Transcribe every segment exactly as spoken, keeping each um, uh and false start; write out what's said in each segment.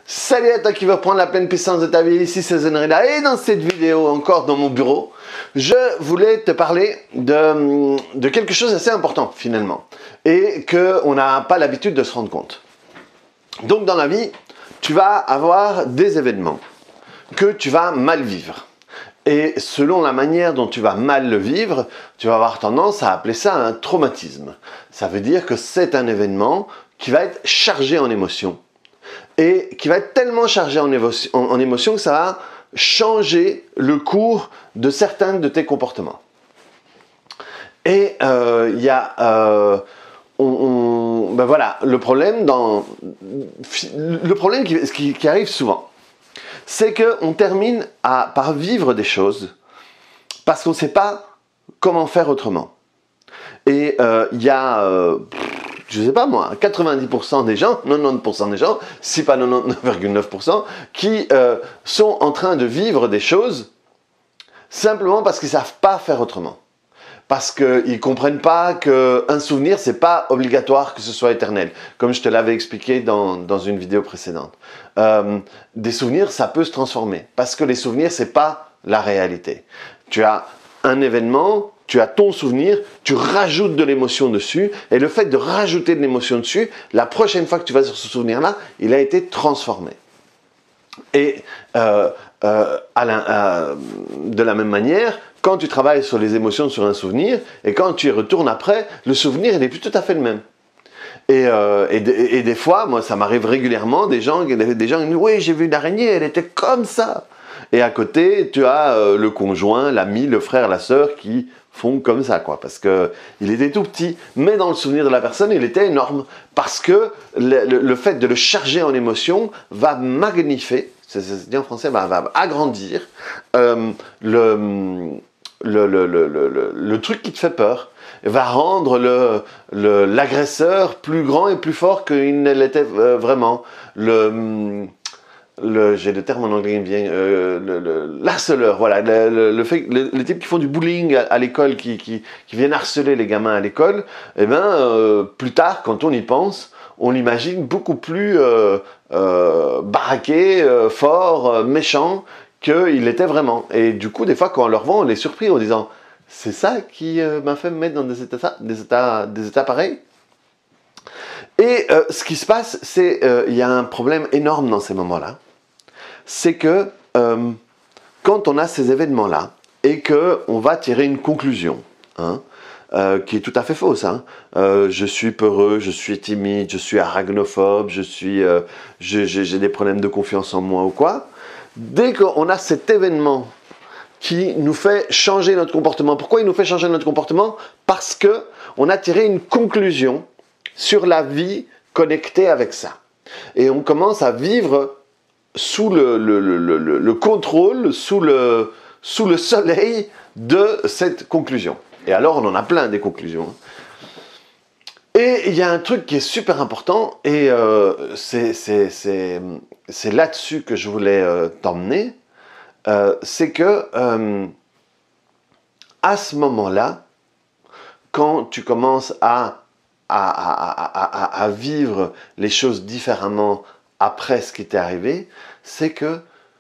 Salut à toi qui veux prendre la pleine puissance de ta vie, ici c'est Zenreda et dans cette vidéo, encore dans mon bureau, je voulais te parler de, de quelque chose d'assez important finalement et qu'on n'a pas l'habitude de se rendre compte. Donc dans la vie, tu vas avoir des événements que tu vas mal vivre. Et selon la manière dont tu vas mal le vivre, tu vas avoir tendance à appeler ça un traumatisme. Ça veut dire que c'est un événement qui va être chargé en émotions. Et qui va être tellement chargé en, émotion, en, en émotion que ça va changer le cours de certains de tes comportements. Et il euh, y a... Euh, on, on, ben voilà, le problème, dans, le problème qui, qui, qui arrive souvent, c'est qu'on termine à, par vivre des choses parce qu'on ne sait pas comment faire autrement. Et il euh, y a... Euh, je ne sais pas moi, quatre-vingt-dix pour cent des gens, quatre-vingt-dix pour cent des gens, si pas quatre-vingt-dix-neuf virgule neuf pour cent, qui euh, sont en train de vivre des choses simplement parce qu'ils ne savent pas faire autrement. Parce qu'ils ne comprennent pas qu'un souvenir, ce n'est pas obligatoire que ce soit éternel. Comme je te l'avais expliqué dans, dans une vidéo précédente. Euh, des souvenirs, ça peut se transformer. Parce que les souvenirs, ce n'est pas la réalité. Tu as un événement... Tu as ton souvenir, tu rajoutes de l'émotion dessus, et le fait de rajouter de l'émotion dessus, la prochaine fois que tu vas sur ce souvenir-là, il a été transformé. Et euh, euh, à la, euh, de la même manière, quand tu travailles sur les émotions sur un souvenir, et quand tu y retournes après, le souvenir, il n'est plus tout à fait le même. Et, euh, et, et, et des fois, moi, ça m'arrive régulièrement, des gens, des gens qui disent « Oui, j'ai vu une araignée, elle était comme ça !» Et à côté, tu as euh, le conjoint, l'ami, le frère, la sœur qui font comme ça, quoi. Parce qu'il était tout petit, mais dans le souvenir de la personne, il était énorme. Parce que le, le, le fait de le charger en émotion va magnifier, c'est dit en français, va, va agrandir euh, le, le, le, le, le, le truc qui te fait peur. Va rendre l'agresseur plus grand et plus fort qu'il ne l'était euh, vraiment. Le... J'ai le terme en anglais qui me vient, euh, le, le, l'harceleur, voilà, le, le, le, fait, le, les types qui font du bullying à, à l'école, qui, qui, qui viennent harceler les gamins à l'école, eh ben, euh, plus tard, quand on y pense, on l'imagine beaucoup plus euh, euh, baraqué, euh, fort, euh, méchant qu'il était vraiment. Et du coup, des fois, quand on leur voit, on est surpris en disant « C'est ça qui euh, m'a fait me mettre dans des états, des états, des états pareils ?» Et euh, ce qui se passe, c'est qu'il euh, y a un problème énorme dans ces moments-là. C'est que euh, quand on a ces événements-là et qu'on va tirer une conclusion, hein, euh, qui est tout à fait fausse, hein, euh, je suis peureux, je suis timide, je suis arachnophobe, je suis, euh, j'ai des problèmes de confiance en moi ou quoi, dès qu'on a cet événement qui nous fait changer notre comportement, pourquoi il nous fait changer notre comportement? Parce qu'on a tiré une conclusion sur la vie connectée avec ça. Et on commence à vivre sous le, le, le, le, le contrôle, sous le, sous le soleil de cette conclusion. Et alors, on en a plein des conclusions. Et il y a un truc qui est super important, et euh, c'est là-dessus que je voulais euh, t'emmener, euh, c'est que euh, à ce moment-là, quand tu commences à À, à, à, à vivre les choses différemment après ce qui t'est arrivé, c'est que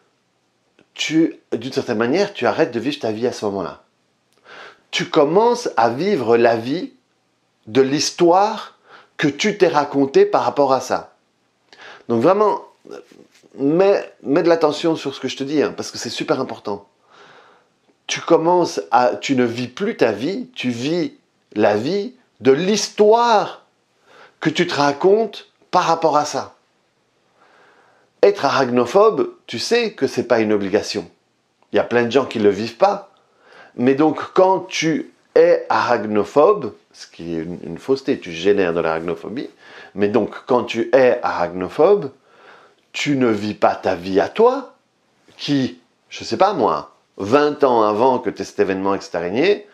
tu, d'une certaine manière, tu arrêtes de vivre ta vie à ce moment-là. Tu commences à vivre la vie de l'histoire que tu t'es racontée par rapport à ça. Donc vraiment, mets, mets de l'attention sur ce que je te dis, hein, parce que c'est super important. Tu commences à, tu ne vis plus ta vie, tu vis la vie de l'histoire que tu te racontes par rapport à ça. Être arachnophobe, tu sais que ce n'est pas une obligation. Il y a plein de gens qui ne le vivent pas. Mais donc, quand tu es arachnophobe, ce qui est une, une fausseté, tu génères de l'arachnophobie, mais donc, quand tu es arachnophobe, tu ne vis pas ta vie à toi, qui, je ne sais pas moi, vingt ans avant que tu aies cet événement avec cette araignée,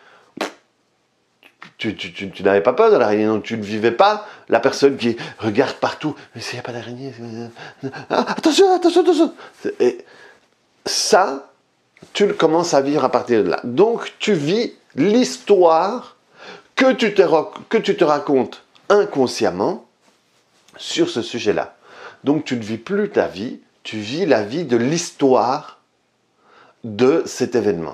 Tu, tu, tu, tu n'avais pas peur de l'araignée, donc tu ne vivais pas la personne qui regarde partout. Mais s'il n'y a pas d'araignée, ah, attention, attention, attention. Et ça, tu le commences à vivre à partir de là. Donc tu vis l'histoire que, que tu te racontes inconsciemment sur ce sujet-là. Donc tu ne vis plus ta vie, tu vis la vie de l'histoire de cet événement.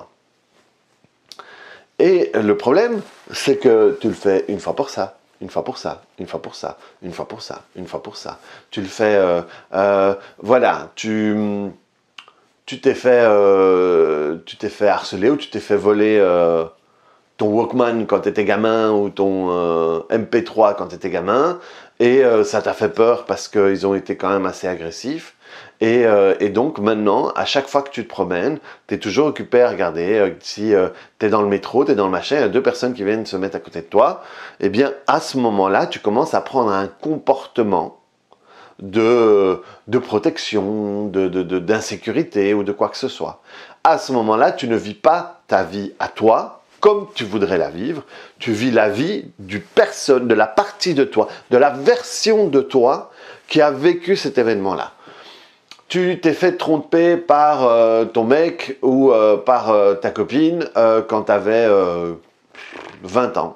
Et le problème, c'est que tu le fais une fois pour ça, une fois pour ça, une fois pour ça, une fois pour ça, une fois pour ça. Tu le fais, euh, euh, voilà, tu tu t'es fait, euh, tu t'es fait harceler ou tu t'es fait voler euh, ton Walkman quand tu étais gamin ou ton euh, M P trois quand tu étais gamin, et euh, ça t'a fait peur parce qu'ils ont été quand même assez agressifs. Et, euh, et donc maintenant, à chaque fois que tu te promènes, tu es toujours occupé à regarder. Euh, si euh, tu es dans le métro, tu es dans le machin, il y a deux personnes qui viennent se mettre à côté de toi, eh bien à ce moment-là, tu commences à prendre un comportement de, de protection, de, de, de, d'insécurité ou de quoi que ce soit. À ce moment-là, tu ne vis pas ta vie à toi comme tu voudrais la vivre. Tu vis la vie du personne, de la partie de toi, de la version de toi qui a vécu cet événement-là. Tu t'es fait tromper par euh, ton mec ou euh, par euh, ta copine euh, quand tu avais euh, vingt ans.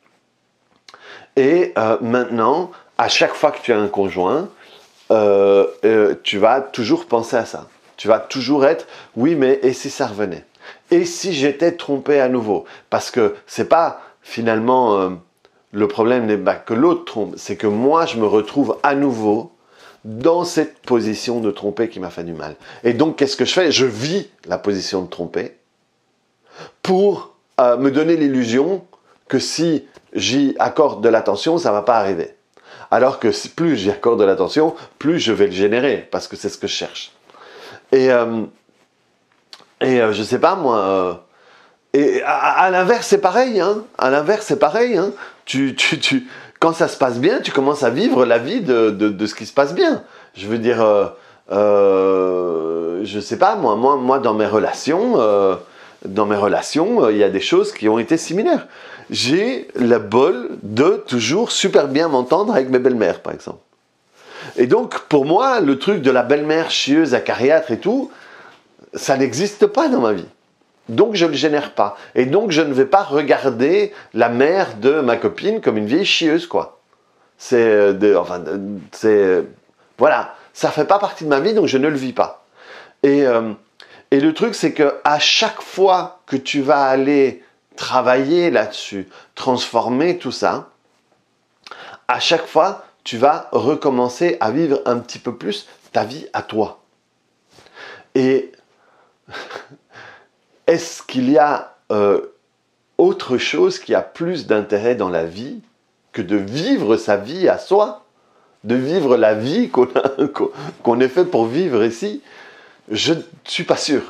Et euh, maintenant, à chaque fois que tu as un conjoint, euh, euh, tu vas toujours penser à ça. Tu vas toujours être, oui, mais et si ça revenait? Et si j'étais trompé à nouveau? Parce que c'est pas finalement euh, le problème n'est pas que l'autre trompe, c'est que moi je me retrouve à nouveau dans cette position de tromper qui m'a fait du mal. Et donc, qu'est-ce que je fais? Je vis la position de tromper pour euh, me donner l'illusion que si j'y accorde de l'attention, ça ne va pas arriver. Alors que plus j'y accorde de l'attention, plus je vais le générer, parce que c'est ce que je cherche. Et, euh, et euh, je sais pas, moi... Euh, et à, à l'inverse, c'est pareil. Hein, à l'inverse, c'est pareil. Hein, tu... tu, tu Quand ça se passe bien, tu commences à vivre la vie de, de, de ce qui se passe bien. Je veux dire, euh, euh, je sais pas, moi, moi, moi dans mes relations, euh, dans mes relations, il euh, y a des choses qui ont été similaires. J'ai le bol de toujours super bien m'entendre avec mes belles-mères, par exemple. Et donc, pour moi, le truc de la belle-mère chieuse, acariâtre et tout, ça n'existe pas dans ma vie. Donc je ne le génère pas. Et donc je ne vais pas regarder la mère de ma copine comme une vieille chieuse, quoi. C'est... De, enfin, c'est... Voilà. Ça ne fait pas partie de ma vie, donc je ne le vis pas. Et, euh, et le truc, c'est qu'à chaque fois que tu vas aller travailler là-dessus, transformer tout ça, à chaque fois, tu vas recommencer à vivre un petit peu plus ta vie à toi. Et... Est-ce qu'il y a euh, autre chose qui a plus d'intérêt dans la vie que de vivre sa vie à soi? De vivre la vie qu'on a, qu'on est fait pour vivre ici? Je ne suis pas sûr.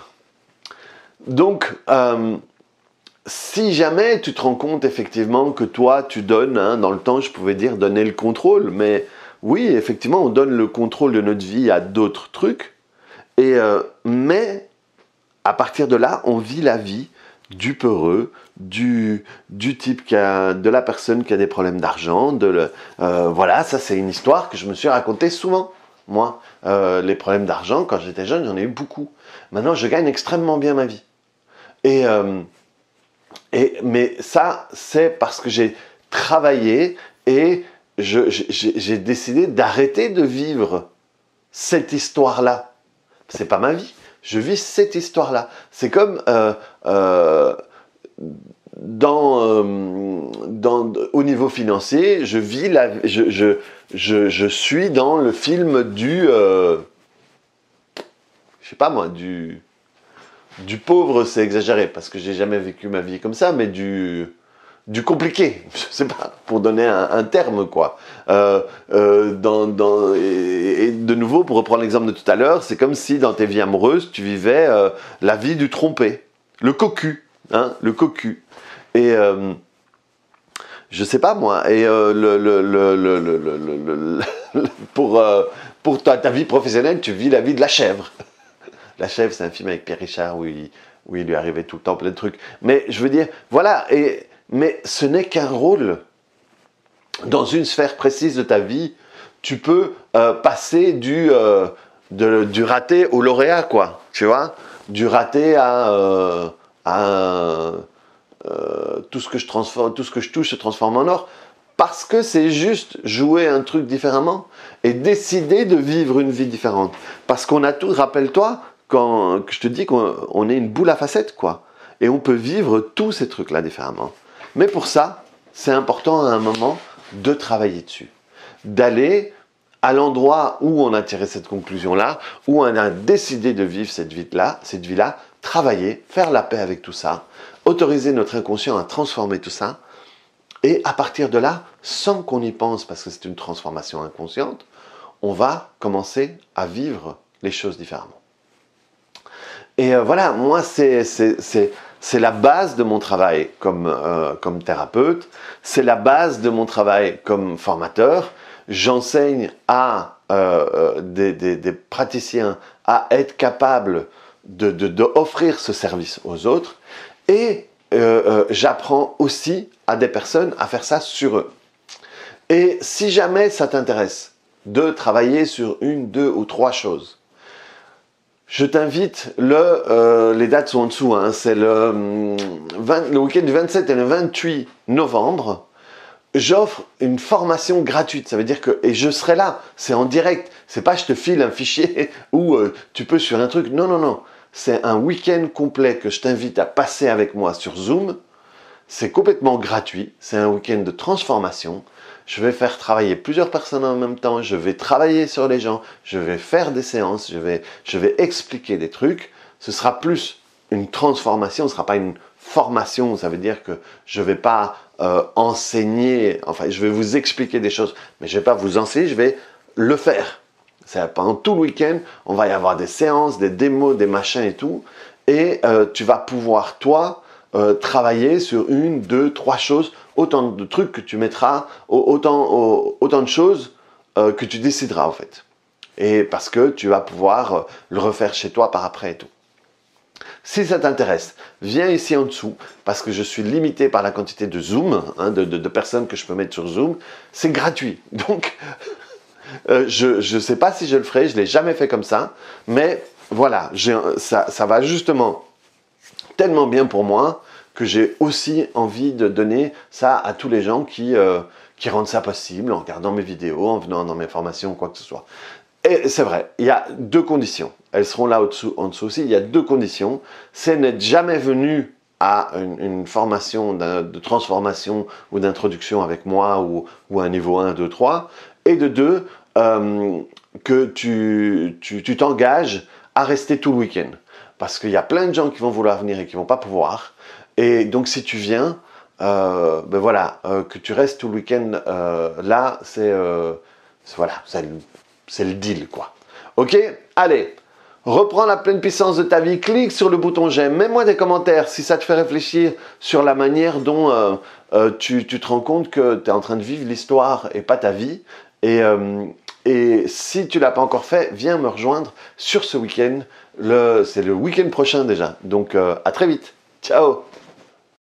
Donc, euh, si jamais tu te rends compte effectivement que toi, tu donnes, hein, dans le temps, je pouvais dire donner le contrôle, mais oui, effectivement, on donne le contrôle de notre vie à d'autres trucs, et, euh, mais... à partir de là, on vit la vie du peureux, du, du type qui a, de la personne qui a des problèmes d'argent. De le, euh, voilà, ça c'est une histoire que je me suis racontée souvent. Moi, euh, les problèmes d'argent, quand j'étais jeune, j'en ai eu beaucoup. Maintenant, je gagne extrêmement bien ma vie. Et, euh, et, mais ça, c'est parce que j'ai travaillé et je, j'ai, j'ai décidé d'arrêter de vivre cette histoire-là. C'est pas ma vie. Je vis cette histoire-là. C'est comme euh, euh, dans, euh, dans, au niveau financier, je vis la, je, je, je, je suis dans le film du, euh, je sais pas moi, du, du pauvre, c'est exagéré parce que j'ai jamais vécu ma vie comme ça, mais du du compliqué, je sais pas, pour donner un, un terme, quoi. Euh, euh, dans, dans, et, et de nouveau, pour reprendre l'exemple de tout à l'heure, c'est comme si dans tes vies amoureuses, tu vivais euh, la vie du trompé, le cocu, hein, le cocu. Et euh, je sais pas moi, et euh, le, le, le, le, le, le, le, le, pour, euh, pour ta, ta vie professionnelle, tu vis la vie de la chèvre. La chèvre, c'est un film avec Pierre Richard où il, où il lui arrivait tout le temps plein de trucs. Mais je veux dire, voilà, et... mais ce n'est qu'un rôle. Dans une sphère précise de ta vie, tu peux euh, passer du, euh, de, du raté au lauréat, quoi. Tu vois? Du raté à, euh, à euh, tout, ce que je transforme, tout ce que je touche se transforme en or. parce que c'est juste jouer un truc différemment et décider de vivre une vie différente. Parce qu'on a tout, rappelle-toi, quand je te dis qu'on est une boule à facettes, quoi. Et on peut vivre tous ces trucs-là différemment. Mais pour ça, c'est important à un moment de travailler dessus. D'aller à l'endroit où on a tiré cette conclusion-là, où on a décidé de vivre cette vie-là, cette vie-là, travailler, faire la paix avec tout ça, autoriser notre inconscient à transformer tout ça, et à partir de là, sans qu'on y pense, parce que c'est une transformation inconsciente, on va commencer à vivre les choses différemment. Et euh, voilà, moi, c'est la base de mon travail comme, euh, comme thérapeute, c'est la base de mon travail comme formateur. J'enseigne à euh, des, des, des praticiens à être capables de, de, de offrir ce service aux autres, et euh, euh, j'apprends aussi à des personnes à faire ça sur eux. Et si jamais ça t'intéresse de travailler sur une, deux ou trois choses, je t'invite, le, euh, les dates sont en dessous, hein, c'est le, le week-end du vingt-sept et le vingt-huit novembre, j'offre une formation gratuite, ça veut dire que, et je serai là, c'est en direct, c'est pas je te file un fichier où euh, tu peux sur un truc, non, non, non, c'est un week-end complet que je t'invite à passer avec moi sur Zoom, c'est complètement gratuit, c'est un week-end de transformation, je vais faire travailler plusieurs personnes en même temps, je vais travailler sur les gens, je vais faire des séances, je vais, je vais expliquer des trucs, ce sera plus une transformation, ce ne sera pas une formation, ça veut dire que je ne vais pas euh, enseigner, enfin je vais vous expliquer des choses, mais je ne vais pas vous enseigner, je vais le faire. Pendant tout le week-end, on va y avoir des séances, des démos, des machins et tout, et euh, tu vas pouvoir, toi, euh, travailler sur une, deux, trois choses, autant de trucs que tu mettras, autant, autant de choses euh, que tu décideras en fait. Et parce que tu vas pouvoir euh, le refaire chez toi par après et tout. Si ça t'intéresse, viens ici en dessous, parce que je suis limité par la quantité de Zoom, hein, de, de, de personnes que je peux mettre sur Zoom. C'est gratuit, donc euh, je ne sais pas si je le ferai, je ne l'ai jamais fait comme ça, mais voilà, ça, ça va justement tellement bien pour moi que j'ai aussi envie de donner ça à tous les gens qui, euh, qui rendent ça possible en regardant mes vidéos, en venant dans mes formations, quoi que ce soit. Et c'est vrai, il y a deux conditions. Elles seront là au-dessous, en dessous aussi. Il y a deux conditions. C'est n'être jamais venu à une, une formation de transformation ou d'introduction avec moi ou, ou un niveau un, deux, trois. Et de deux, euh, que tu t'engages tu, tu à rester tout le week-end. Parce qu'il y a plein de gens qui vont vouloir venir et qui ne vont pas pouvoir. Et donc si tu viens, euh, ben voilà, euh, que tu restes tout le week-end euh, là, c'est euh, voilà, c'est le, le deal, quoi. Ok, allez, reprends la pleine puissance de ta vie, clique sur le bouton j'aime, mets-moi des commentaires si ça te fait réfléchir sur la manière dont euh, euh, tu, tu te rends compte que tu es en train de vivre l'histoire et pas ta vie. Et, euh, et si tu ne l'as pas encore fait, viens me rejoindre sur ce week-end. C'est le week-end prochain déjà. Donc euh, à très vite. Ciao.